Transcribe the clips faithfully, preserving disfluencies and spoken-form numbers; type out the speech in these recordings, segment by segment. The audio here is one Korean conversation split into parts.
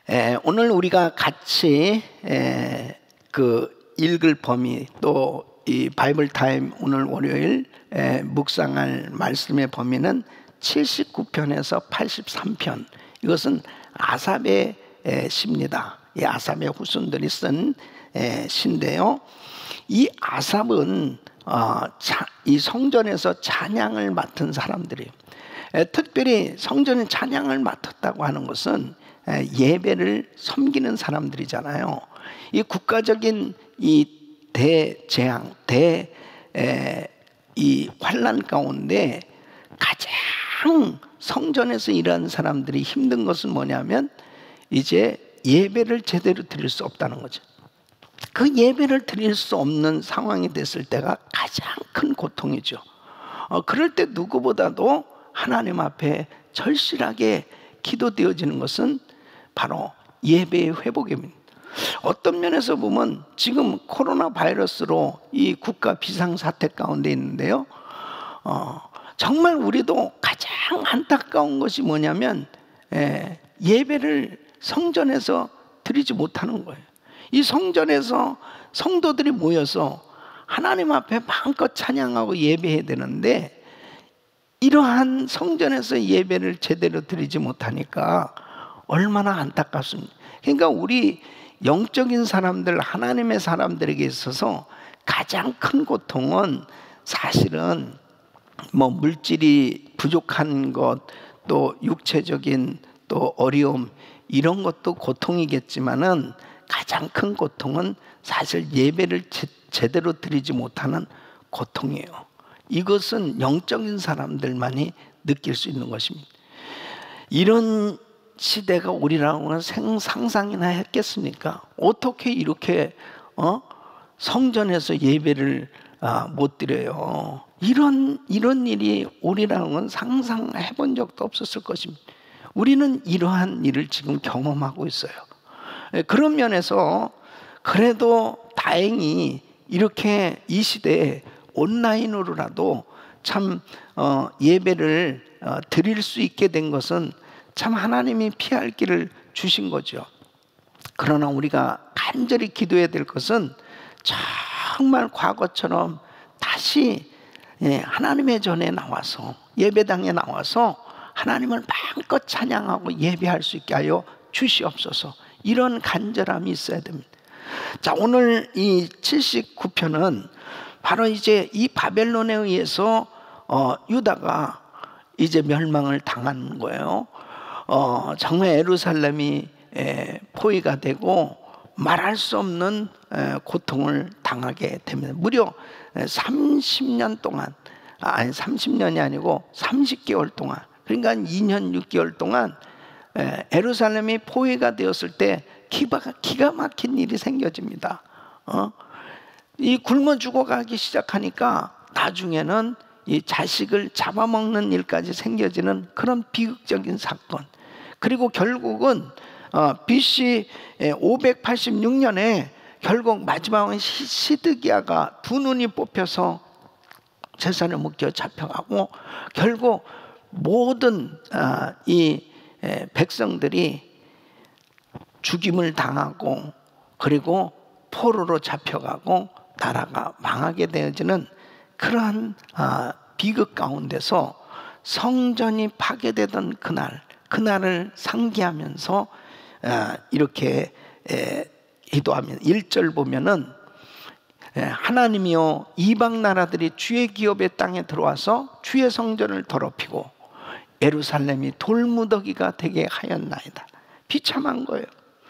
에, 오늘 우리가 같이 에, 그 읽을 범위 또 이 바이블 타임 오늘 월요일 에, 묵상할 말씀의 범위는 칠십구 편에서 팔십삼 편. 이것은 아삽의 에, 시입니다. 이 아삽의 후손들이 쓴 에, 시인데요. 이 아삽은 어, 자, 이 성전에서 찬양을 맡은 사람들이에요. 에, 특별히 성전에 찬양을 맡았다고 하는 것은 에, 예배를 섬기는 사람들이잖아요. 이 국가적인 이 대재앙, 대 이 환난 가운데 가장 성전에서 일하는 사람들이 힘든 것은 뭐냐면 이제 예배를 제대로 드릴 수 없다는 거죠. 그 예배를 드릴 수 없는 상황이 됐을 때가 가장 큰 고통이죠. 어, 그럴 때 누구보다도 하나님 앞에 절실하게 기도되어지는 것은 바로 예배의 회복입니다. 어떤 면에서 보면 지금 코로나 바이러스로 이 국가 비상사태 가운데 있는데요. 어, 정말 우리도 가장 안타까운 것이 뭐냐면 예, 예배를 성전에서 드리지 못하는 거예요. 이 성전에서 성도들이 모여서 하나님 앞에 마음껏 찬양하고 예배해야 되는데 이러한 성전에서 예배를 제대로 드리지 못하니까 얼마나 안타깝습니까? 그러니까 우리 영적인 사람들, 하나님의 사람들에게 있어서 가장 큰 고통은 사실은 뭐 물질이 부족한 것, 또 육체적인 또 어려움 이런 것도 고통이겠지만은 가장 큰 고통은 사실 예배를 제, 제대로 드리지 못하는 고통이에요. 이것은 영적인 사람들만이 느낄 수 있는 것입니다. 이런 시대가 우리라고는 상상이나 했겠습니까? 어떻게 이렇게 어? 성전에서 예배를 아, 못 드려요? 이런 이런 일이 우리라고는 상상해 본 적도 없었을 것입니다. 우리는 이러한 일을 지금 경험하고 있어요. 그런 면에서 그래도 다행히 이렇게 이 시대에 온라인으로라도 참 어, 예배를 어, 드릴 수 있게 된 것은 참 하나님이 피할 길을 주신 거죠. 그러나 우리가 간절히 기도해야 될 것은 정말 과거처럼 다시 하나님의 전에 나와서 예배당에 나와서 하나님을 마음껏 찬양하고 예배할 수 있게 하여 주시옵소서. 이런 간절함이 있어야 됩니다. 자, 오늘 이 칠십구 편은 바로 이제 이 바벨론에 의해서 어, 유다가 이제 멸망을 당한 거예요. 어, 정말 예루살렘이 에, 포위가 되고 말할 수 없는 에, 고통을 당하게 됩니다. 무려 삼십 년 동안, 아니 삼십 년이 아니고 삼십 개월 동안, 그러니까 이 년 육 개월 동안 에, 예루살렘이 포위가 되었을 때 기가, 기가 막힌 일이 생겨집니다. 어? 이 굶어 죽어가기 시작하니까 나중에는 이 자식을 잡아먹는 일까지 생겨지는 그런 비극적인 사건. 그리고 결국은 어, 비씨 오백팔십육 년에 결국 마지막은 시드기야가 두 눈이 뽑혀서 재산에 묶여 잡혀가고 결국 모든 어, 이 에, 백성들이 죽임을 당하고 그리고 포로로 잡혀가고 나라가 망하게 되어지는 그러한 어, 비극 가운데서 성전이 파괴되던 그날 그날을 상기하면서 이렇게 기도하면 일 절 보면은 하나님이여 이방 나라들이 주의 기업의 땅에 들어와서 주의 성전을 더럽히고 예루살렘이 돌무더기가 되게 하였나이다. 비참한 거예요.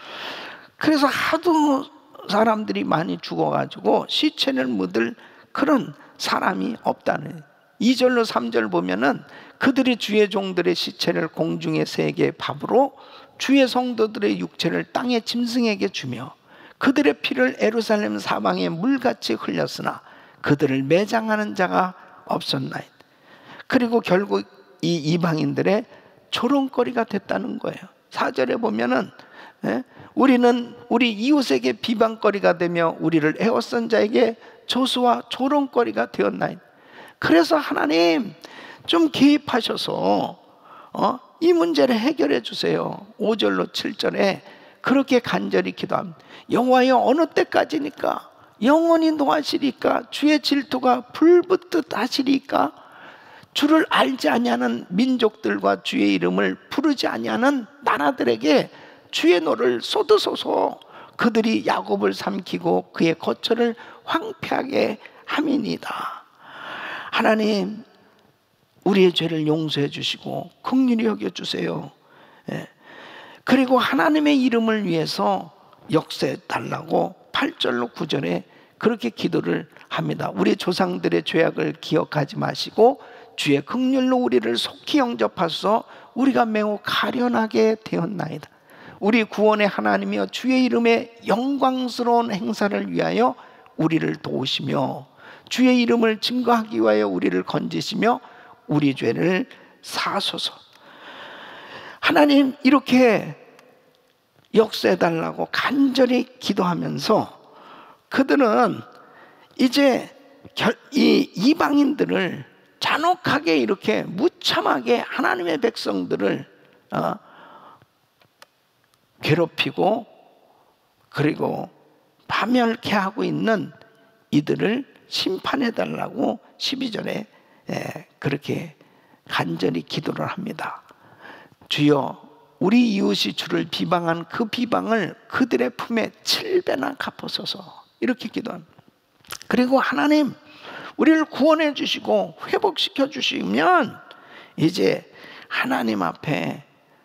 그래서 하도 사람들이 많이 죽어가지고 시체를 묻을 그런 사람이 없다는. 이 절로 삼 절 보면은 그들이 주의 종들의 시체를 공중의 새에게 밥으로 주의 성도들의 육체를 땅의 짐승에게 주며 그들의 피를 예루살렘 사방에 물같이 흘렸으나 그들을 매장하는 자가 없었나이다. 그리고 결국 이 이방인들의 조롱거리가 됐다는 거예요. 사 절에 보면은 예? 우리는 우리 이웃에게 비방거리가 되며 우리를 에워싼 자에게 조수와 조롱거리가 되었나이다. 그래서 하나님 좀 개입하셔서 어? 이 문제를 해결해 주세요. 오 절로 칠 절에 그렇게 간절히 기도합니다. 여호와여, 어느 때까지니까? 영원히 노하시리까? 주의 질투가 불붙듯 하시리까? 주를 알지 아니하는 민족들과 주의 이름을 부르지 아니하는 나라들에게 주의 노를 쏟으소서. 그들이 야곱을 삼키고 그의 거처를 황폐하게 함이니이다. 하나님, 우리의 죄를 용서해 주시고 긍휼히 여겨 주세요. 예. 그리고 하나님의 이름을 위해서 역사해 달라고 팔 절로 구 절에 그렇게 기도를 합니다. 우리 조상들의 죄악을 기억하지 마시고 주의 긍휼로 우리를 속히 영접하소서. 우리가 매우 가련하게 되었나이다. 우리 구원의 하나님이여, 주의 이름의 영광스러운 행사를 위하여 우리를 도우시며 주의 이름을 증거하기 위하여 우리를 건지시며 우리 죄를 사소서. 하나님, 이렇게 역사해달라고 간절히 기도하면서 그들은 이제 이 이방인들을 잔혹하게 이렇게 무참하게 하나님의 백성들을 어, 괴롭히고 그리고 파멸케 하고 있는 이들을 심판해달라고 십이 절에 예, 그렇게 간절히 기도를 합니다. 주여, 우리 이웃이 주를 비방한 그 비방을 그들의 품에 칠 배나 갚으소서. 이렇게 기도합니다. 그리고 하나님, 우리를 구원해 주시고 회복시켜 주시면 이제 하나님 앞에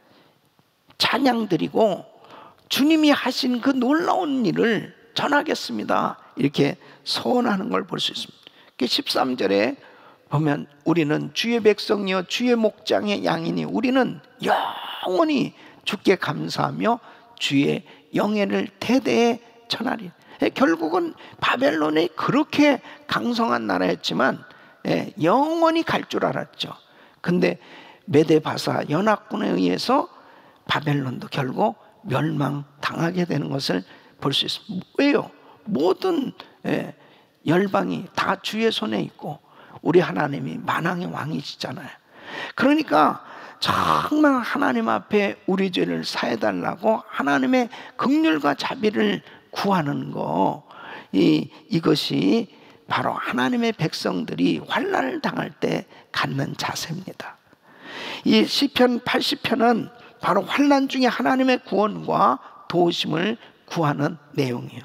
찬양 드리고 주님이 하신 그 놀라운 일을 전하겠습니다. 이렇게 소원하는 걸 볼 수 있습니다. 십삼 절에 보면 우리는 주의 백성이여 주의 목장의 양이니 우리는 영원히 주께 감사하며 주의 영예를 대대에 전하리. 결국은 바벨론이 그렇게 강성한 나라였지만 영원히 갈 줄 알았죠. 근데 메데바사 연합군에 의해서 바벨론도 결국 멸망당하게 되는 것을 볼 수 있습니다. 왜요? 모든 열방이 다 주의 손에 있고 우리 하나님이 만왕의 왕이시잖아요. 그러니까 정말 하나님 앞에 우리 죄를 사해달라고 하나님의 긍휼과 자비를 구하는 거, 이, 이것이 바로 하나님의 백성들이 환난을 당할 때 갖는 자세입니다. 이 시편 팔십 편은 바로 환난 중에 하나님의 구원과 도우심을 구하는 내용이에요.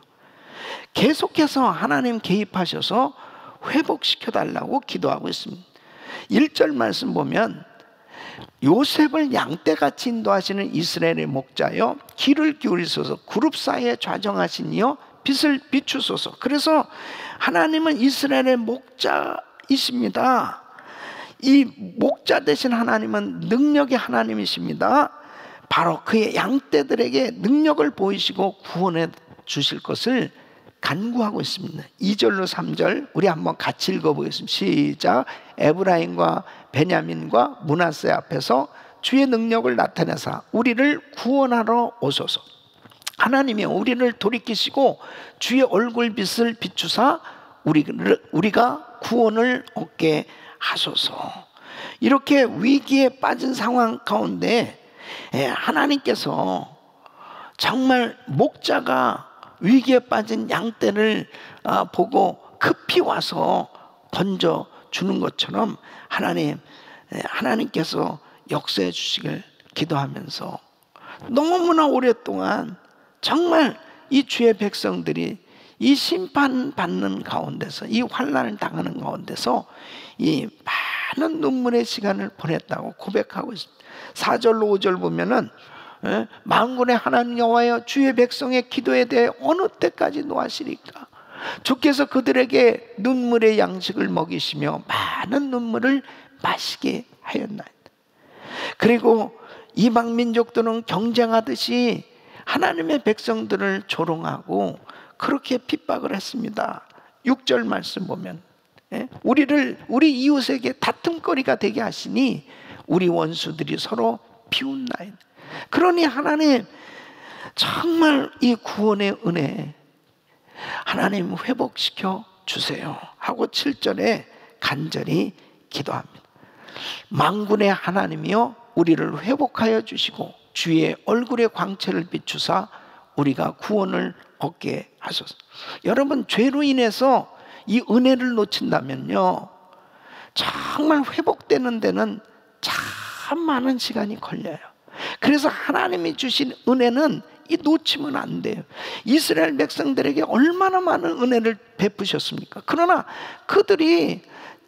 계속해서 하나님 개입하셔서 회복시켜 달라고 기도하고 있습니다. 일 절 말씀 보면 요셉을 양떼같이 인도하시는 이스라엘의 목자여 귀를 기울이소서. 그룹 사이에 좌정하시니여 빛을 비추소서. 그래서 하나님은 이스라엘의 목자이십니다. 이 목자 되신 하나님은 능력의 하나님이십니다. 바로 그의 양떼들에게 능력을 보이시고 구원해 주실 것을 간구하고 있습니다. 이 절로 삼 절 우리 한번 같이 읽어보겠습니다. 시작. 에브라임과 베냐민과 므낫세 앞에서 주의 능력을 나타내사 우리를 구원하러 오소서. 하나님이 우리를 돌이키시고 주의 얼굴빛을 비추사 우리를, 우리가 구원을 얻게 하소서. 이렇게 위기에 빠진 상황 가운데 하나님께서 정말 목자가 위기에 빠진 양떼를 보고 급히 와서 건져주는 것처럼 하나님, 하나님께서 역사해 주시길 기도하면서 너무나 오랫동안 정말 이 주의 백성들이 이 심판받는 가운데서 이 환난을 당하는 가운데서 이 많은 눈물의 시간을 보냈다고 고백하고 있습니다. 사 절로 오 절 보면은 만군의 하나님 여호와여 주의 백성의 기도에 대해 어느 때까지 노하시리까? 주께서 그들에게 눈물의 양식을 먹이시며 많은 눈물을 마시게 하였나이다. 그리고 이방 민족들은 경쟁하듯이 하나님의 백성들을 조롱하고 그렇게 핍박을 했습니다. 육 절 말씀 보면 우리를 우리 이웃에게 다툼거리가 되게 하시니 우리 원수들이 서로 비웃나이다. 그러니 하나님 정말 이 구원의 은혜 하나님 회복시켜 주세요 하고 칠 절에 간절히 기도합니다. 만군의 하나님이여 우리를 회복하여 주시고 주의 얼굴의 광채를 비추사 우리가 구원을 얻게 하소서. 여러분, 죄로 인해서 이 은혜를 놓친다면요, 정말 회복되는 데는 참 많은 시간이 걸려요. 그래서 하나님이 주신 은혜는 이 놓치면 안 돼요. 이스라엘 백성들에게 얼마나 많은 은혜를 베푸셨습니까? 그러나 그들이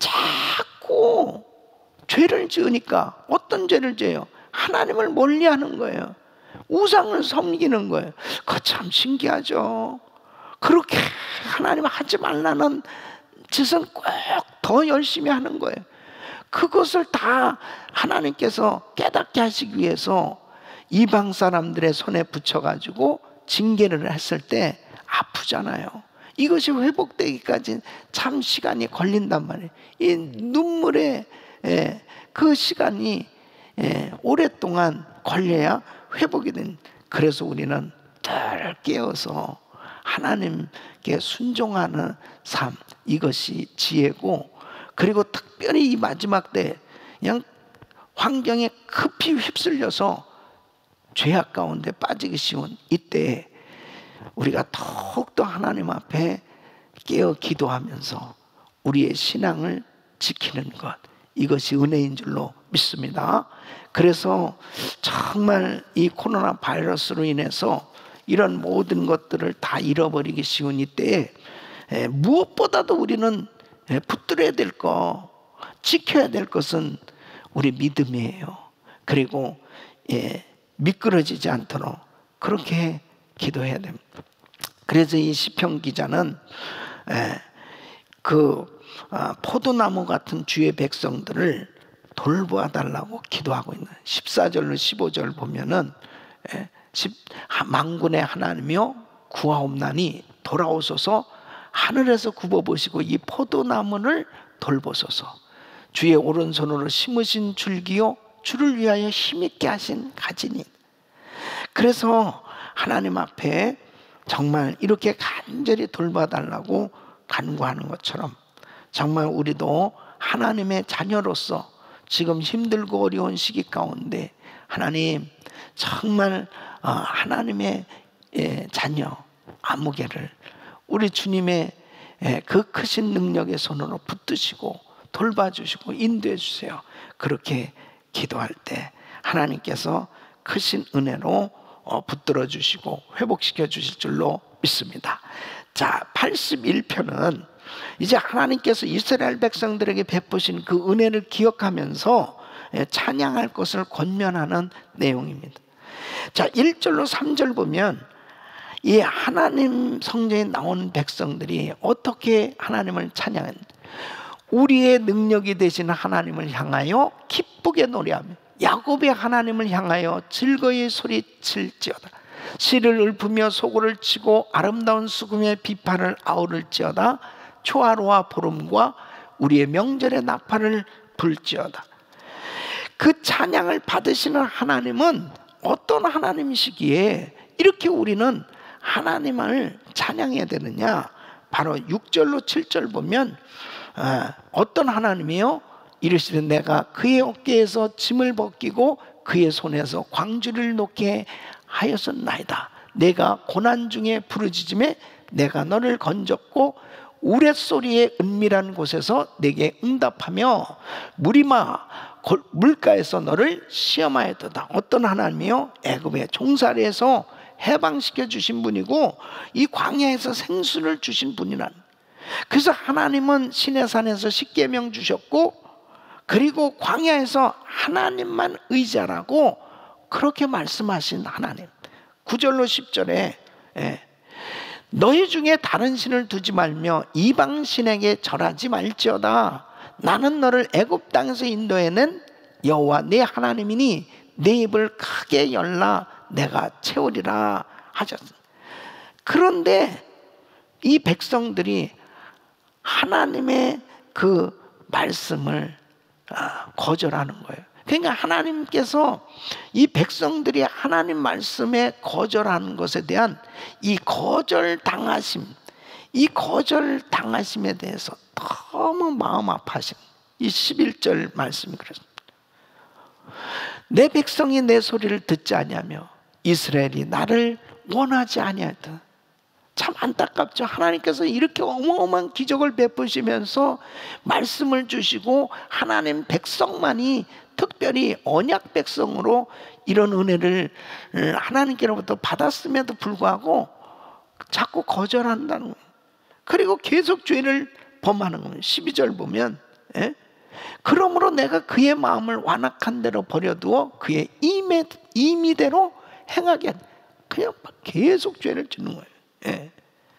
자꾸 죄를 지으니까, 어떤 죄를 지어요? 하나님을 멀리하는 거예요. 우상을 섬기는 거예요. 그거 참 신기하죠. 그렇게 하나님 하지 말라는 짓은 꼭 더 열심히 하는 거예요. 그것을 다 하나님께서 깨닫게 하시기 위해서 이방 사람들의 손에 붙여가지고 징계를 했을 때 아프잖아요. 이것이 회복되기까지 참 시간이 걸린단 말이에요. 이 눈물의 예, 그 시간이 예, 오랫동안 걸려야 회복이 된. 그래서 우리는 늘 깨어서 하나님께 순종하는 삶, 이것이 지혜고, 그리고 특별히 이 마지막 때 그냥 환경에 급히 휩쓸려서 죄악 가운데 빠지기 쉬운 이때에 우리가 더욱더 하나님 앞에 깨어 기도하면서 우리의 신앙을 지키는 것, 이것이 은혜인 줄로 믿습니다. 그래서 정말 이 코로나 바이러스로 인해서 이런 모든 것들을 다 잃어버리기 쉬운 이때에 무엇보다도 우리는 붙들어야 될 것, 지켜야 될 것은 우리 믿음이에요. 그리고 예, 미끄러지지 않도록 그렇게 기도해야 됩니다. 그래서 이 시편 기자는 예, 그 아, 포도나무 같은 주의 백성들을 돌보아 달라고 기도하고 있는 십사 절로 십오 절 보면은 예, 만군의 하나님이여 구하옵나니 돌아오소서, 하늘에서 굽어보시고 이 포도나무를 돌보소서. 주의 오른손으로 심으신 줄기요 주를 위하여 힘있게 하신 가지니. 그래서 하나님 앞에 정말 이렇게 간절히 돌봐달라고 간구하는 것처럼 정말 우리도 하나님의 자녀로서 지금 힘들고 어려운 시기 가운데 하나님 정말 하나님의 자녀 아무개를 우리 주님의 그 크신 능력의 손으로 붙드시고 돌봐주시고 인도해 주세요. 그렇게 기도할 때 하나님께서 크신 은혜로 붙들어 주시고 회복시켜 주실 줄로 믿습니다. 자, 팔십일 편은 이제 하나님께서 이스라엘 백성들에게 베푸신 그 은혜를 기억하면서 찬양할 것을 권면하는 내용입니다. 자, 일 절로 삼 절 보면 이 하나님 성전에 나온 백성들이 어떻게 하나님을 찬양했는지, 우리의 능력이 되시는 하나님을 향하여 기쁘게 노래하며 야곱의 하나님을 향하여 즐거이 소리칠지어다. 시를 읊으며 소고를 치고 아름다운 수금의 비파를 아우를지어다. 초하루와 보름과 우리의 명절의 나팔을 불지어다. 그 찬양을 받으시는 하나님은 어떤 하나님이시기에 이렇게 우리는 하나님을 찬양해야 되느냐? 바로 육 절로 칠 절 보면 어떤 하나님이요? 이르시되 내가 그의 어깨에서 짐을 벗기고 그의 손에서 광주를 놓게 하였었나이다. 내가 고난 중에 부르짖음에 내가 너를 건졌고 우레소리의 은밀한 곳에서 내게 응답하며 무리마 물가에서 너를 시험하였도다. 어떤 하나님이요? 애굽의 종살이에서 해방시켜 주신 분이고 이 광야에서 생수를 주신 분이란. 그래서 하나님은 시내산에서 십계명 주셨고 그리고 광야에서 하나님만 의지하라고 그렇게 말씀하신 하나님. 구 절로 십 절에 예. 너희 중에 다른 신을 두지 말며 이방 신에게 절하지 말지어다. 나는 너를 애굽 땅에서 인도해낸 여호와 내 하나님이니 내 입을 크게 열라 내가 채우리라 하셨습니다. 그런데 이 백성들이 하나님의 그 말씀을 거절하는 거예요. 그러니까 하나님께서 이 백성들이 하나님 말씀에 거절하는 것에 대한 이 거절당하심, 이 거절당하심에 대해서 너무 마음 아파하신 이 십일 절 말씀이 그렇습니다. 내 백성이 내 소리를 듣지 아니하며 이스라엘이 나를 원하지 아니하였다. 참 안타깝죠. 하나님께서 이렇게 어마어마한 기적을 베푸시면서 말씀을 주시고 하나님 백성만이 특별히 언약 백성으로 이런 은혜를 하나님께로부터 받았음에도 불구하고 자꾸 거절한다는 거예요. 그리고 계속 죄를 범하는 겁니다. 십이 절 보면 예? 그러므로 내가 그의 마음을 완악한 대로 버려두어 그의 임의, 임의대로 행하게 한다. 그냥 계속 죄를 짓는 거예요. 예.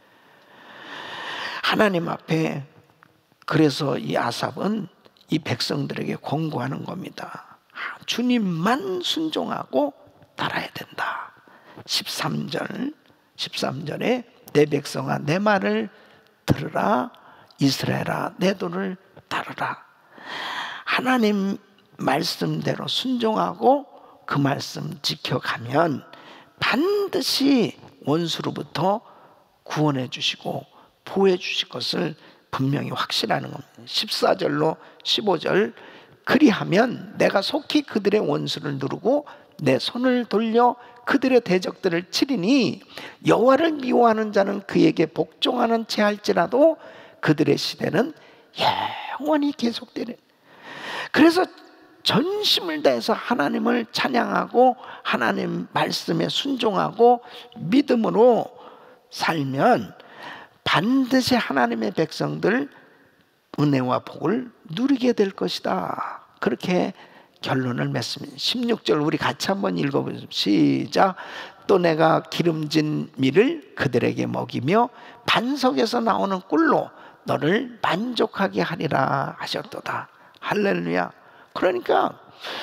하나님 앞에 그래서 이 아삽은 이 백성들에게 권고하는 겁니다. 주님만 순종하고 따라야 된다. 십삼 절 십삼 절에 내 백성아 내 말을 들으라 이스라엘아 내 도를 따르라. 하나님 말씀대로 순종하고 그 말씀 지켜가면 반드시 원수로부터 구원해 주시고 보호해 주실 것을 분명히 확신하는 겁니다. 십사 절로 십오 절 그리하면 내가 속히 그들의 원수를 누르고 내 손을 돌려 그들의 대적들을 치리니 여호와를 미워하는 자는 그에게 복종하는 채 할지라도 그들의 시대는 영원히 계속되는. 그래서 전심을 다해서 하나님을 찬양하고 하나님 말씀에 순종하고 믿음으로 살면 반드시 하나님의 백성들 은혜와 복을 누리게 될 것이다. 그렇게 결론을 맺습니다. 십육 절 우리 같이 한번 읽어보죠. 시작. 또 내가 기름진 밀을 그들에게 먹이며 반석에서 나오는 꿀로 너를 만족하게 하리라 하셨도다. 할렐루야. 그러니까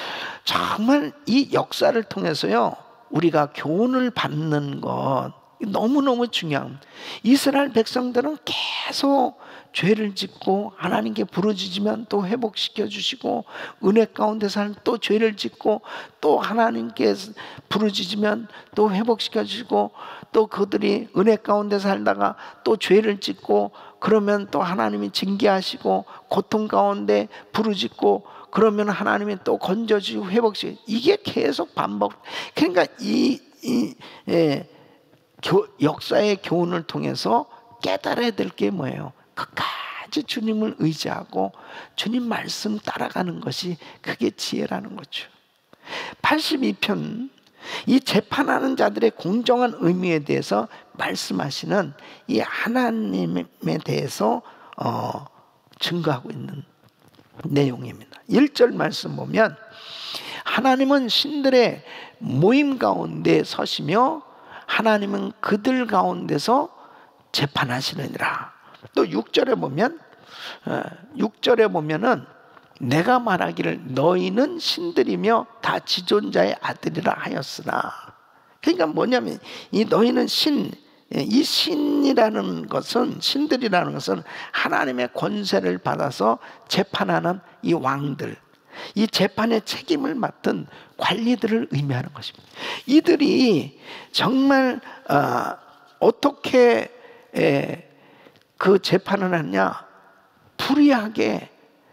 정말 이 역사를 통해서요 우리가 교훈을 받는 것 너무너무 중요합니다. 이스라엘 백성들은 계속 죄를 짓고 하나님께 부르짖으면 또 회복시켜 주시고 은혜 가운데 살면 또 죄를 짓고 또 하나님께 부르짖으면 또 회복시켜 주시고 또 그들이 은혜 가운데 살다가 또 죄를 짓고 그러면 또 하나님이 징계하시고 고통 가운데 부르짖고 그러면 하나님이 또 건져주시고 회복시키고 이게 계속 반복. 그러니까 이, 이 예, 교, 역사의 교훈을 통해서 깨달아야 될 게 뭐예요? 끝까지 주님을 의지하고 주님 말씀 따라가는 것이 그게 지혜라는 거죠. 팔십이 편 이 재판하는 자들의 공정한 의미에 대해서 말씀하시는 이 하나님에 대해서 어, 증거하고 있는 내용입니다. 일 절 말씀 보면 하나님은 신들의 모임 가운데 서시며 하나님은 그들 가운데서 재판하시느니라. 또 육 절에 보면 육 절에 보면은 내가 말하기를 너희는 신들이며 다 지존자의 아들이라 하였으나. 그러니까 뭐냐면 이 너희는 신, 이 신이라는 것은 신들이라는 것은 하나님의 권세를 받아서 재판하는 이 왕들, 이 재판의 책임을 맡은 관리들을 의미하는 것입니다. 이들이 정말 어, 어떻게 에, 그 재판을 하냐? 불의하게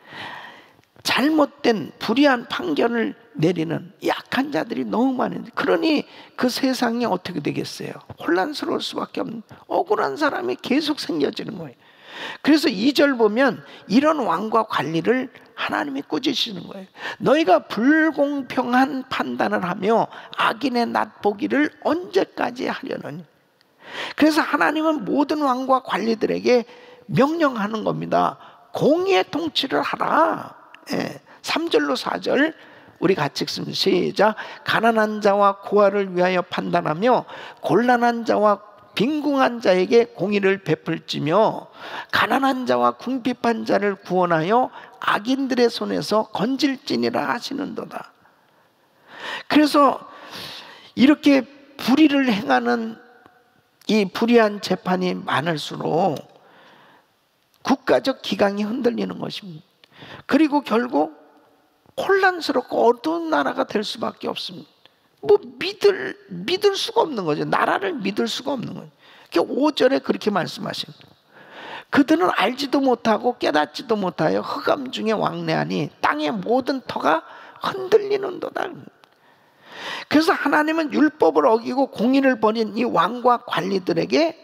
잘못된 불의한 판결을 내리는 약한 자들이 너무 많은데 그러니 그 세상이 어떻게 되겠어요? 혼란스러울 수밖에 없는 억울한 사람이 계속 생겨지는 거예요. 그래서 이 절 보면 이런 왕과 관리를 하나님이 꾸짖으시는 거예요. 너희가 불공평한 판단을 하며 악인의 낫보기를 언제까지 하려느냐. 그래서 하나님은 모든 왕과 관리들에게 명령하는 겁니다. 공의의 통치를 하라. 예. 삼 절로 사 절 우리 같이 읽습니다. 시작. 가난한 자와 고아를 위하여 판단하며 곤란한 자와 빈궁한 자에게 공의를 베풀지며 가난한 자와 궁핍한 자를 구원하여 악인들의 손에서 건질지니라 하시는도다. 그래서 이렇게 불의를 행하는 이 불의한 재판이 많을수록 국가적 기강이 흔들리는 것입니다. 그리고 결국 혼란스럽고 어두운 나라가 될 수밖에 없습니다. 뭐 믿을 믿을 수가 없는 거죠. 나라를 믿을 수가 없는 거죠. 오 절에 그렇게 말씀하십니다. 그들은 알지도 못하고 깨닫지도 못하여 흑암 중에 왕래하니 땅의 모든 터가 흔들리는도다. 그래서 하나님은 율법을 어기고 공의를 버린 이 왕과 관리들에게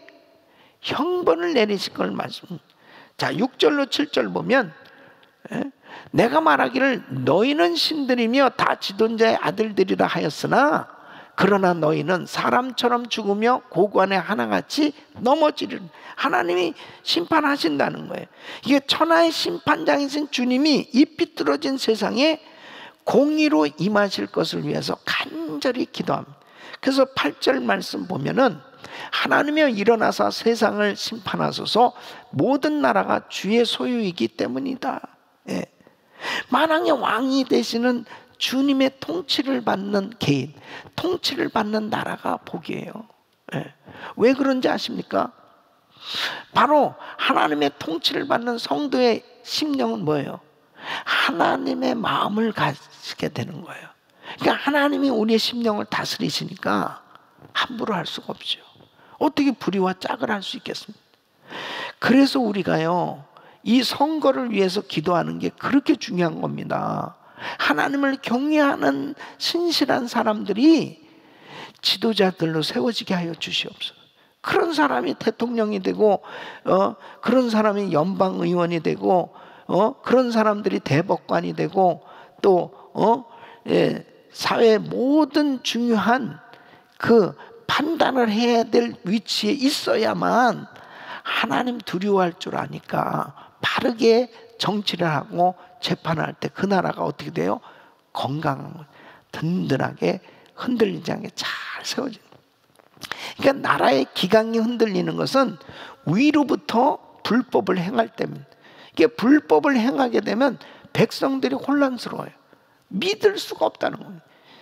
형벌을 내리실 걸 말씀. 자, 육 절로 칠 절 보면, 에? 내가 말하기를 너희는 신들이며 다 지존자의 아들들이라 하였으나 그러나 너희는 사람처럼 죽으며 고관에 하나같이 넘어지리라. 하나님이 심판하신다는 거예요. 이게 천하의 심판장이신 주님이 이 삐뚤어진 세상에 공의로 임하실 것을 위해서 간절히 기도합니다. 그래서 팔 절 말씀 보면은 하나님이여 일어나서 세상을 심판하소서 모든 나라가 주의 소유이기 때문이다. 예. 만왕의 왕이 되시는 주님의 통치를 받는 개인, 통치를 받는 나라가 복이에요. 예. 왜 그런지 아십니까? 바로 하나님의 통치를 받는 성도의 심령은 뭐예요? 하나님의 마음을 가지게 되는 거예요. 그러니까 하나님이 우리의 심령을 다스리시니까 함부로 할 수가 없죠. 어떻게 불의와 짝을 할 수 있겠습니까? 그래서 우리가요, 이 선거를 위해서 기도하는 게 그렇게 중요한 겁니다. 하나님을 경외하는 신실한 사람들이 지도자들로 세워지게 하여 주시옵소서. 그런 사람이 대통령이 되고, 어, 그런 사람이 연방의원이 되고, 어, 그런 사람들이 대법관이 되고, 또 어, 예, 사회의 모든 중요한 그 판단을 해야 될 위치에 있어야만 하나님 두려워할 줄 아니까 바르게 정치를 하고 재판할 때 그 나라가 어떻게 돼요? 건강한, 든든하게 흔들리지 않게 잘 세워지는 거예요. 그러니까 나라의 기강이 흔들리는 것은 위로부터 불법을 행할 때입니다. 이게 불법을 행하게 되면 백성들이 혼란스러워요. 믿을 수가 없다는 거예요.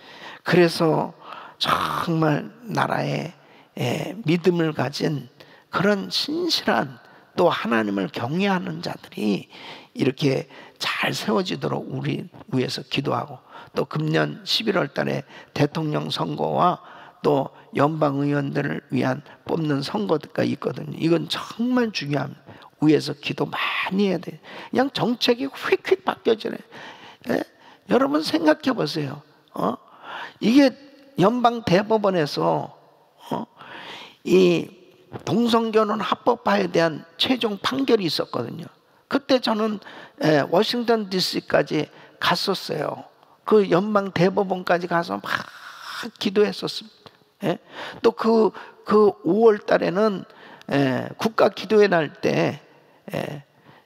그래서 정말 나라에 믿음을 가진 그런 신실한 또 하나님을 경외하는 자들이 이렇게 잘 세워지도록 우리 위해서 기도하고, 또 금년 십일월 달에 대통령 선거와 또 연방의원들을 위한 뽑는 선거가 있거든요. 이건 정말 중요합니다. 위에서 기도 많이 해야 돼요. 그냥 정책이 휙휙 바뀌어지네. 예? 여러분 생각해 보세요. 어? 이게 연방 대법원에서 어? 이 동성결혼 합법화에 대한 최종 판결이 있었거든요. 그때 저는 예, 워싱턴 디씨까지 갔었어요. 그 연방 대법원까지 가서 막 기도했었습니다. 예? 또 그 그 오월 달에는 예, 국가 기도회 날 때 예,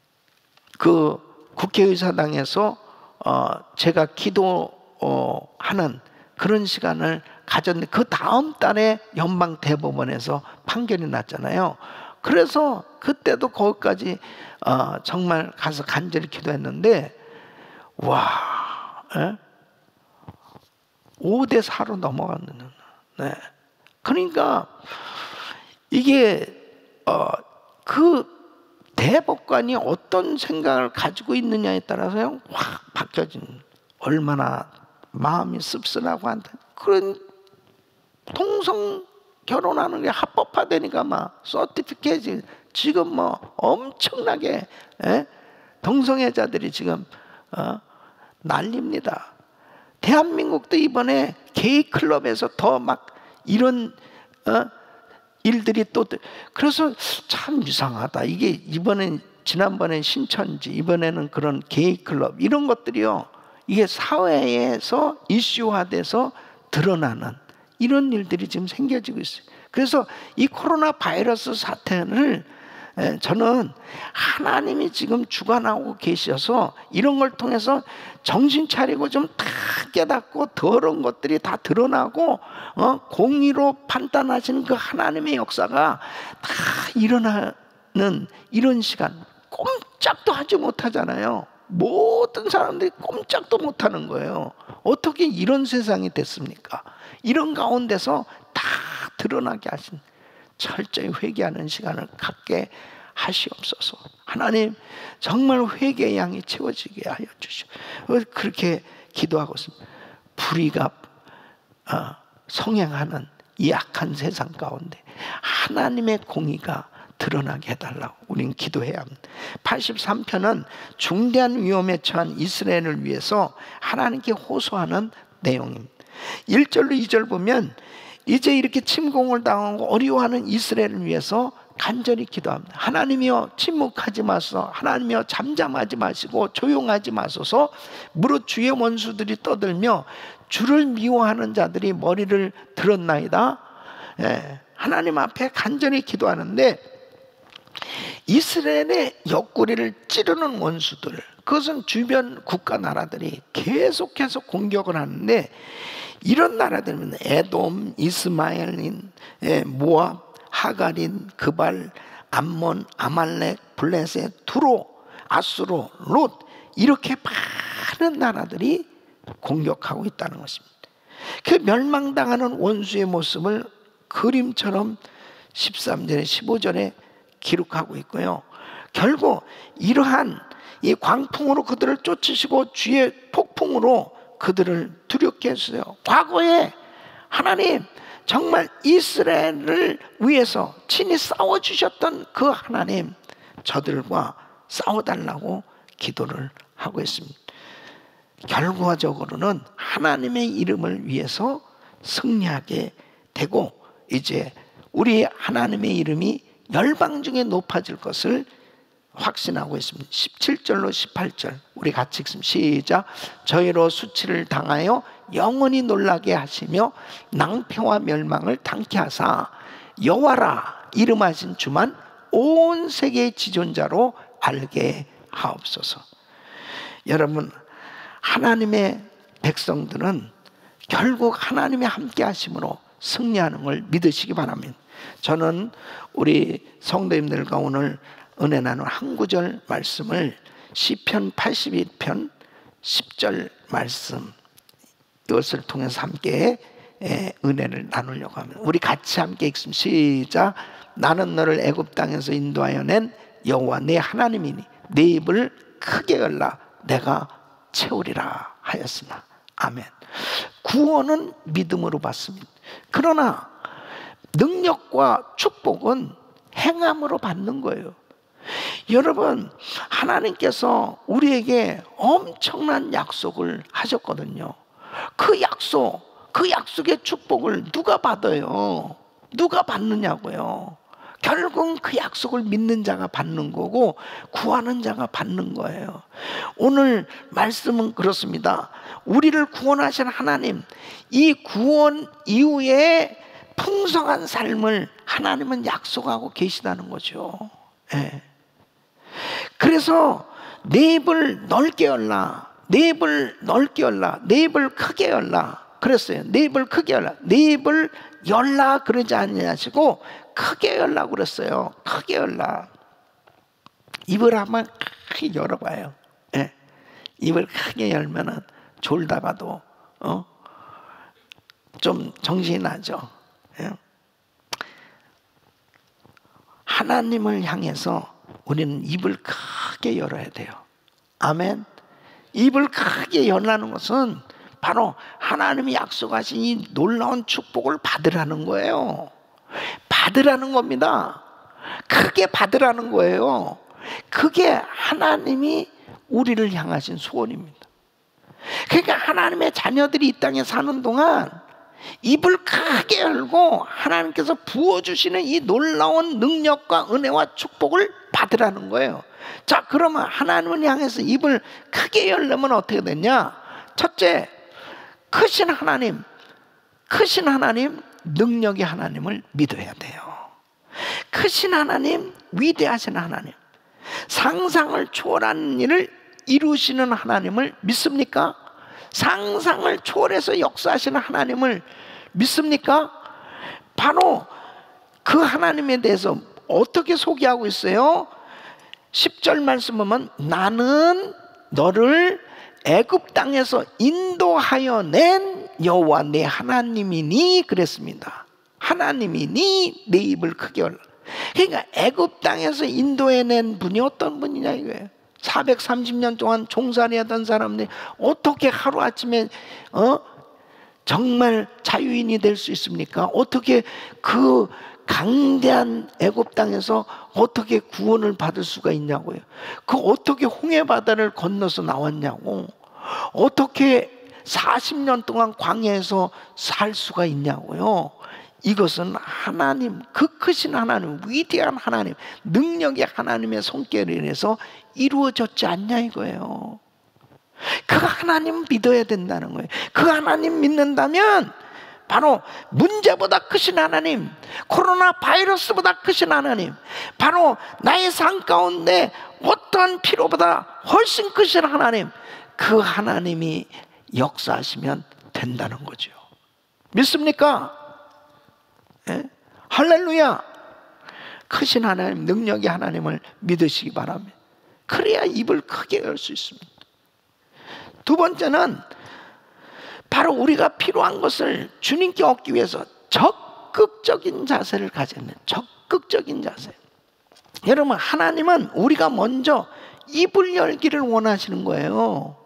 그 국회의사당에서 어, 제가 기도하는 어, 그런 시간을 가졌는데, 그 다음 달에 연방 대법원에서 판결이 났잖아요. 그래서 그때도 거기까지 어, 정말 가서 간절히 기도했는데, 와, 예? 오 대 사로 넘어갔는. 네. 그러니까 이게 어, 그 대법관이 어떤 생각을 가지고 있느냐에 따라서 확 바뀌어진, 얼마나 마음이 씁쓸하고 한다. 그런 동성 결혼하는 게 합법화되니까 막 서티피케이트 지금 뭐 엄청나게 에? 동성애자들이 지금 어? 난립니다. 대한민국도 이번에 게이 클럽에서 더 막 이런 어? 일들이 또, 그래서 참 이상하다. 이게 이번엔, 지난번엔 신천지, 이번에는 그런 게이 클럽, 이런 것들이요, 이게 사회에서 이슈화돼서 드러나는 이런 일들이 지금 생겨지고 있어요. 그래서 이 코로나 바이러스 사태를 저는 하나님이 지금 주관하고 계셔서 이런 걸 통해서 정신 차리고 좀 다 깨닫고 더러운 것들이 다 드러나고 어? 공의로 판단하시는 그 하나님의 역사가 다 일어나는 이런 시간, 꼼짝도 하지 못하잖아요. 모든 사람들이 꼼짝도 못하는 거예요. 어떻게 이런 세상이 됐습니까? 이런 가운데서 다 드러나게 하신, 철저히 회개하는 시간을 갖게 하시옵소서. 하나님 정말 회개의 양이 채워지게 하여 주시오. 그렇게 기도하고 있습니다. 불의가 어, 성행하는 이 악한 세상 가운데 하나님의 공의가 드러나게 해달라고 우리는 기도해야 합니다. 팔십삼 편은 중대한 위험에 처한 이스라엘을 위해서 하나님께 호소하는 내용입니다. 일 절로 이 절 보면 이제 이렇게 침공을 당하고 어려워하는 이스라엘을 위해서 간절히 기도합니다. 하나님이여 침묵하지 마소서. 하나님이여 잠잠하지 마시고 조용하지 마소서. 무릇 주의 원수들이 떠들며 주를 미워하는 자들이 머리를 들었나이다. 예, 하나님 앞에 간절히 기도하는데 이스라엘의 옆구리를 찌르는 원수들, 그것은 주변 국가 나라들이 계속해서 공격을 하는데, 이런 나라들은 에돔, 이스마엘린, 모압, 하가린, 그발, 암몬, 아말렉, 블레셋, 두로, 아수로, 롯, 이렇게 많은 나라들이 공격하고 있다는 것입니다. 그 멸망당하는 원수의 모습을 그림처럼 십삼 절에 십오 절에 기록하고 있고요. 결국 이러한 이 광풍으로 그들을 쫓으시고 주의 폭풍으로 그들을 두렵게 했어요. 과거에 하나님 정말 이스라엘을 위해서 친히 싸워주셨던 그 하나님, 저들과 싸워달라고 기도를 하고 있습니다. 결과적으로는 하나님의 이름을 위해서 승리하게 되고, 이제 우리 하나님의 이름이 열방 중에 높아질 것을 확신하고 있습니다. 십칠 절로 십팔 절 우리 같이 읽습니다. 시작. 저희로 수치를 당하여 영원히 놀라게 하시며 낭패와 멸망을 당케 하사 여호와라 이름하신 주만 온 세계의 지존자로 알게 하옵소서. 여러분, 하나님의 백성들은 결국 하나님의 함께 하심으로 승리하는 걸 믿으시기 바랍니다. 저는 우리 성도님들과 오늘 은혜 나눌 한 구절 말씀을 시편 팔십일 편 십 절 말씀, 이것을 통해서 함께 은혜를 나누려고 합니다. 우리 같이 함께 읽습니다. 시작. 나는 너를 애굽 땅에서 인도하여 낸 여호와 내 하나님이니 내 입을 크게 열라 내가 채우리라 하였으나. 아멘. 구원은 믿음으로 받습니다. 그러나 능력과 축복은 행함으로 받는 거예요. 여러분, 하나님께서 우리에게 엄청난 약속을 하셨거든요. 그 약속, 그 약속의 축복을 누가 받아요? 누가 받느냐고요? 결국은 그 약속을 믿는 자가 받는 거고 구하는 자가 받는 거예요. 오늘 말씀은 그렇습니다. 우리를 구원하신 하나님, 이 구원 이후에 풍성한 삶을 하나님은 약속하고 계시다는 거죠. 예. 그래서 내 입을 넓게 열라, 내 입을 넓게 열라, 내 입을 크게 열라 그랬어요. 내 입을 크게 열라, 내 입을 열라 그러지 아니하시고 크게 열라 그랬어요. 크게 열라. 입을 한번 크게 열어봐요. 예. 입을 크게 열면은 졸다가도 어? 좀 정신이 나죠. 예. 하나님을 향해서 우리는 입을 크게 열어야 돼요. 아멘. 입을 크게 열라는 것은 바로 하나님이 약속하신 이 놀라운 축복을 받으라는 거예요. 받으라는 겁니다. 크게 받으라는 거예요. 그게 하나님이 우리를 향하신 소원입니다. 그러니까 하나님의 자녀들이 이 땅에 사는 동안 입을 크게 열고 하나님께서 부어주시는 이 놀라운 능력과 은혜와 축복을 받으라는 거예요. 자, 그러면 하나님을 향해서 입을 크게 열려면 어떻게 되냐? 첫째, 크신 하나님, 크신 하나님, 능력의 하나님을 믿어야 돼요. 크신 하나님, 위대하신 하나님, 상상을 초월하는 일을 이루시는 하나님을 믿습니까? 상상을 초월해서 역사하시는 하나님을 믿습니까? 바로 그 하나님에 대해서 어떻게 소개하고 있어요? 십 절 말씀 보면 나는 너를 애굽 땅에서 인도하여 낸 여호와 내 하나님이니 그랬습니다. 하나님이니 내 입을 크게 열라. 그러니까 애굽 땅에서 인도해낸 분이 어떤 분이냐 이거예요. 사백삼십 년 동안 종살이 하던 사람들이 어떻게 하루아침에 어? 정말 자유인이 될 수 있습니까? 어떻게 그 강대한 애굽 땅에서 어떻게 구원을 받을 수가 있냐고요. 그 어떻게 홍해 바다를 건너서 나왔냐고. 어떻게 사십 년 동안 광야에서 살 수가 있냐고요? 이것은 하나님, 그 크신 하나님, 위대한 하나님, 능력의 하나님의 손길에 인해서 이루어졌지 않냐 이거예요. 그 하나님 믿어야 된다는 거예요. 그 하나님 믿는다면 바로 문제보다 크신 하나님, 코로나 바이러스보다 크신 하나님, 바로 나의 삶 가운데 어떠한 필요보다 훨씬 크신 하나님, 그 하나님이 역사하시면 된다는 거죠. 믿습니까? 예? 할렐루야! 크신 하나님, 능력의 하나님을 믿으시기 바랍니다. 그래야 입을 크게 열 수 있습니다. 두 번째는 바로 우리가 필요한 것을 주님께 얻기 위해서 적극적인 자세를 가져야 돼요. 적극적인 자세. 여러분, 하나님은 우리가 먼저 입을 열기를 원하시는 거예요.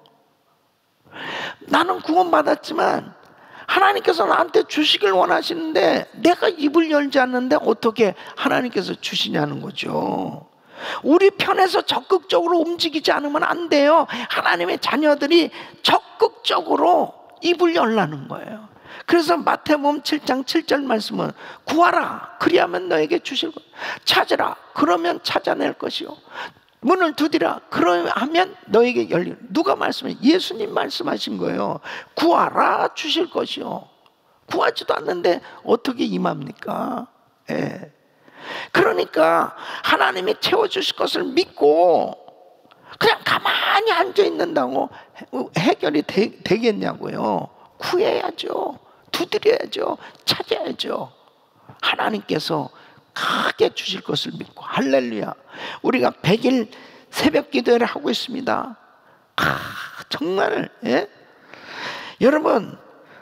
나는 구원받았지만 하나님께서 나한테 주시길 원하시는데 내가 입을 열지 않는데 어떻게 하나님께서 주시냐는 거죠. 우리 편에서 적극적으로 움직이지 않으면 안 돼요. 하나님의 자녀들이 적극적으로 입을 열라는 거예요. 그래서 마태복음 칠 장 칠 절 말씀은 구하라 그리하면 너에게 주실 것, 찾으라 그러면 찾아낼 것이요, 문을 두드리라 그러면 너에게 열리라. 누가 말씀해? 예수님 말씀하신 거예요. 구하라 주실 것이요. 구하지도 않는데 어떻게 임합니까? 예. 그러니까 하나님이 채워주실 것을 믿고 그냥 가만히 앉아있는다고 해결이 되, 되겠냐고요. 구해야죠. 두드려야죠. 찾아야죠. 하나님께서 크게 주실 것을 믿고. 할렐루야. 우리가 백 일 새벽 기도를 하고 있습니다. 아, 정말 예? 여러분,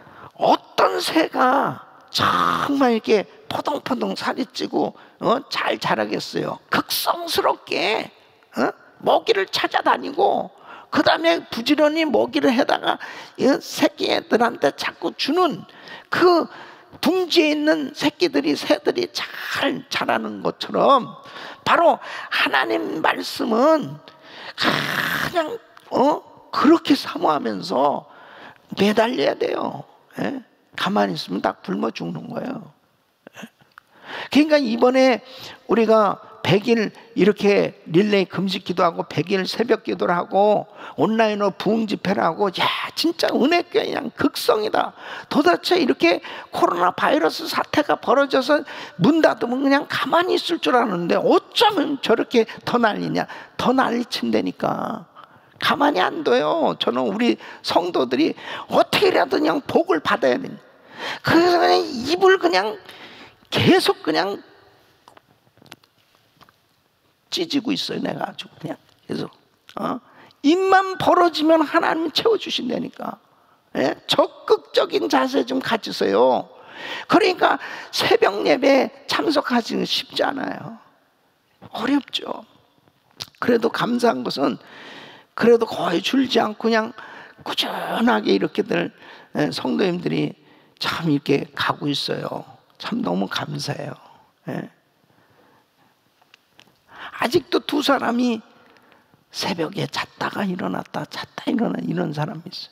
어떤 새가 정말 이렇게 포동포동 살이 찌고 어? 잘 자라겠어요. 극성스럽게 어? 먹이를 찾아다니고 그 다음에 부지런히 먹이를 해다가 새끼들한테 자꾸 주는 그 둥지에 있는 새끼들이, 새들이 잘 자라는 것처럼 바로 하나님 말씀은 그냥 어? 그렇게 사모하면서 매달려야 돼요. 예? 가만히 있으면 딱 굶어 죽는 거예요. 예? 그러니까 이번에 우리가 백 일 이렇게 릴레이 금식 기도하고 백 일 새벽 기도를 하고 온라인으로 부흥 집회를 하고, 야 진짜 은혜교회 그냥 극성이다. 도대체 이렇게 코로나 바이러스 사태가 벌어져서 문 닫으면 그냥 가만히 있을 줄 알았는데 어쩌면 저렇게 더 난리냐. 더 난리친다니까. 가만히 안 둬요. 저는 우리 성도들이 어떻게라도 그냥 복을 받아야 됩니다. 그래서 그냥 입을 그냥 계속 그냥 찢고 있어요. 내가 아주 그냥 계속 어? 입만 벌어지면 하나님이 채워주신다니까. 예? 적극적인 자세 좀 가지세요. 그러니까 새벽 예배 참석하기는 쉽지 않아요. 어렵죠. 그래도 감사한 것은 그래도 거의 줄지 않고 그냥 꾸준하게 이렇게들 성도님들이 참 이렇게 가고 있어요. 참 너무 감사해요. 예? 아직도 두 사람이 새벽에 잤다가 일어났다 잤다 일어나 이런 사람이 있어요.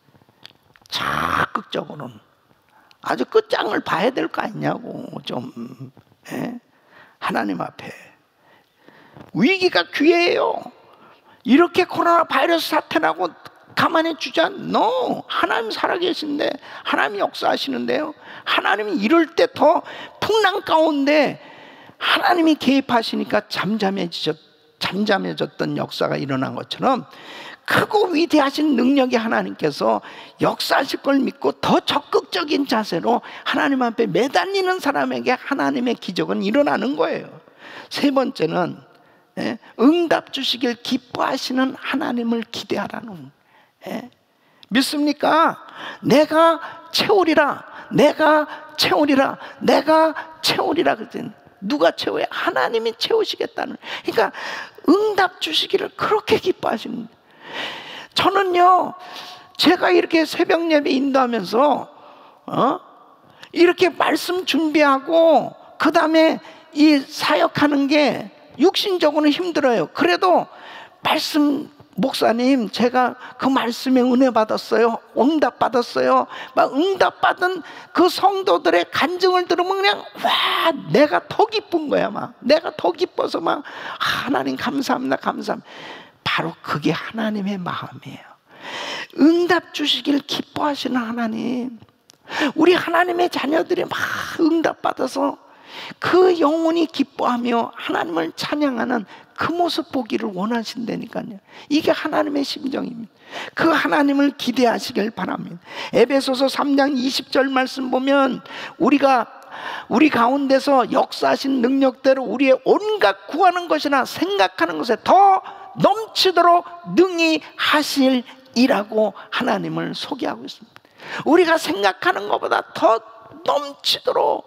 적극적으로는 아주 끝장을 봐야 될 거 아니냐고. 좀 예? 하나님 앞에 위기가 기회예요. 이렇게 코로나 바이러스 사태라고 가만히 주자? No. 하나님 살아계신데 하나님이 역사하시는데요. 하나님이 이럴 때 더 풍랑 가운데 하나님이 개입하시니까 잠잠해졌, 잠잠해졌던 역사가 일어난 것처럼 크고 위대하신 능력의 하나님께서 역사하실 걸 믿고 더 적극적인 자세로 하나님 앞에 매달리는 사람에게 하나님의 기적은 일어나는 거예요. 세 번째는 예, 응답 주시길 기뻐하시는 하나님을 기대하라는. 예? 믿습니까? 내가 채우리라, 내가 채우리라, 내가 채우리라 그랬더니 누가 채워요? 하나님이 채우시겠다는. 그러니까 응답 주시기를 그렇게 기뻐하시는 거예요. 저는요, 제가 이렇게 새벽 예배 인도하면서 어? 이렇게 말씀 준비하고 그 다음에 이 사역하는 게 육신적으로는 힘들어요. 그래도 말씀 목사님, 제가 그 말씀에 은혜 받았어요, 응답 받았어요. 막 응답 받은 그 성도들의 간증을 들으면 그냥 와, 내가 더 기쁜 거야. 막 내가 더 기뻐서 막 하나님 감사합니다, 감사합니다. 바로 그게 하나님의 마음이에요. 응답 주시길 기뻐하시는 하나님, 우리 하나님의 자녀들이 막 응답 받아서 그 영혼이 기뻐하며 하나님을 찬양하는 그 모습 보기를 원하신다니까요. 이게 하나님의 심정입니다. 그 하나님을 기대하시길 바랍니다. 에베소서 삼 장 이십 절 말씀 보면 우리가 우리 가운데서 역사하신 능력대로 우리의 온갖 구하는 것이나 생각하는 것에 더 넘치도록 능히 하실이라고 하나님을 소개하고 있습니다. 우리가 생각하는 것보다 더 넘치도록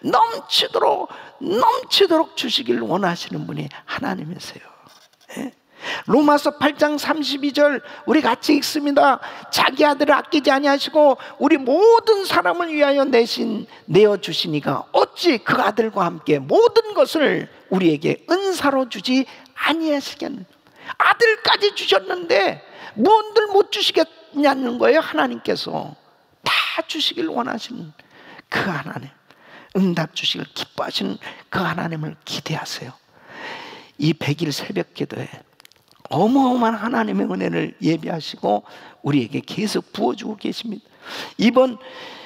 넘치도록 넘치도록 주시길 원하시는 분이 하나님이세요. 예? 로마서 팔 장 삼십이 절 우리 같이 읽습니다. 자기 아들을 아끼지 아니하시고 우리 모든 사람을 위하여 내신 내어주시니가 어찌 그 아들과 함께 모든 것을 우리에게 은사로 주지 아니하시겠느냐. 아들까지 주셨는데 뭔들 못 주시겠냐는 거예요. 하나님께서 다 주시길 원하시는 그 하나님, 응답 주시길 기뻐하시는 그 하나님을 기대하세요. 이 백 일 새벽 기도에 어마어마한 하나님의 은혜를 예비하시고 우리에게 계속 부어주고 계십니다. 이번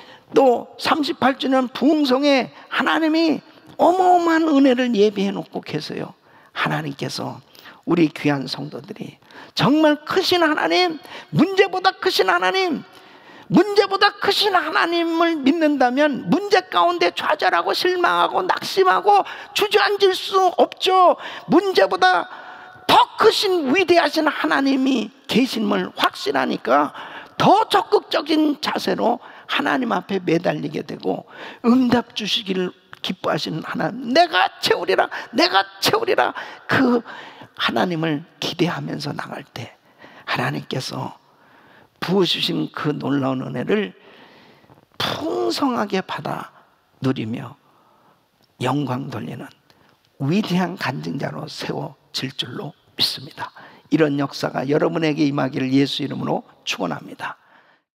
또 삼십팔 주년 부흥성에 하나님이 어마어마한 은혜를 예비해 놓고 계세요. 하나님께서 우리 귀한 성도들이 정말 크신 하나님, 문제보다 크신 하나님, 문제보다 크신 하나님을 믿는다면 문제 가운데 좌절하고 실망하고 낙심하고 주저앉을 수 없죠. 문제보다 더 크신 위대하신 하나님이 계심을 확신하니까 더 적극적인 자세로 하나님 앞에 매달리게 되고 응답 주시기를 기뻐하시는 하나님, 내가 채우리라, 내가 채우리라, 그 하나님을 기대하면서 나갈 때 하나님께서 부어주신 그 놀라운 은혜를 풍성하게 받아 누리며 영광 돌리는 위대한 간증자로 세워질 줄로 믿습니다. 이런 역사가 여러분에게 임하기를 예수 이름으로 축원합니다.